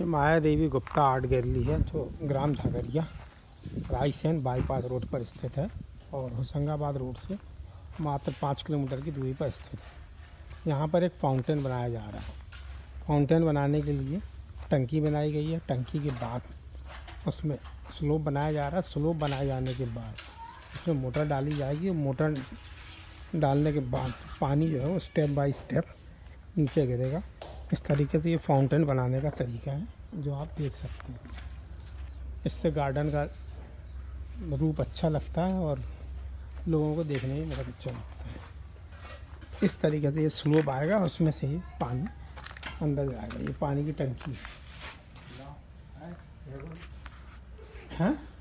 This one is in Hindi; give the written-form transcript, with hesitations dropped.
ये माया देवी गुप्ता आर्ट गैलरी है जो ग्राम झागरिया रायसेन बाईपास रोड पर स्थित है और होशंगाबाद रोड से मात्र 5 किलोमीटर की दूरी पर स्थित है। यहाँ पर एक फाउंटेन बनाया जा रहा है। फाउंटेन बनाने के लिए टंकी बनाई गई है। टंकी के बाद उसमें स्लोप बनाया जा रहा है। स्लोप बनाए जाने के बाद उसमें मोटर डाली जाएगी और मोटर डालने के बाद पानी जो है वो स्टेप बाय स्टेप नीचे गिरेगा। इस तरीके से ये फाउंटेन बनाने का तरीका है जो आप देख सकते हैं। इससे गार्डन का रूप अच्छा लगता है और लोगों को देखने में बहुत अच्छा लगता है। इस तरीके से ये स्लोप आएगा, उसमें से ही पानी अंदर जाएगा। ये पानी की टंकी है।